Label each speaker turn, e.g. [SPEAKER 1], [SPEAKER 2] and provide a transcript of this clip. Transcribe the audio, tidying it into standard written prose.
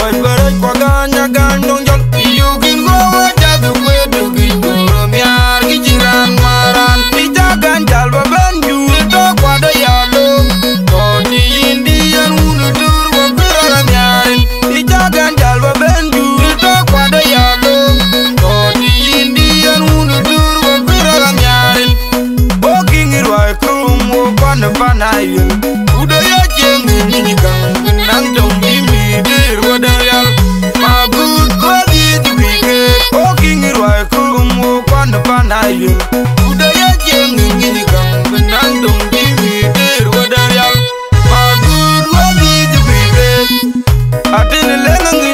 [SPEAKER 1] boy bare kwa ganya gandong jol you can go ja du kwe du gi duro miar gi jiran maran ita gan jal ba ben ju to kwa da yalo to di indian unu dur wa bira miarin ita gan jal ba ben ju to kwa da yalo to di indian unu dur wa bira miarin o king rwa krum wo pan ayul udo ya jeng ni gang nang dong di mi dir wa da yal ma good ko di bi ke o king rwa krum wo pan ayul udo ya jeng ni gang nang dong di mi dir wa da yal ma good ko di bi ke atin lengang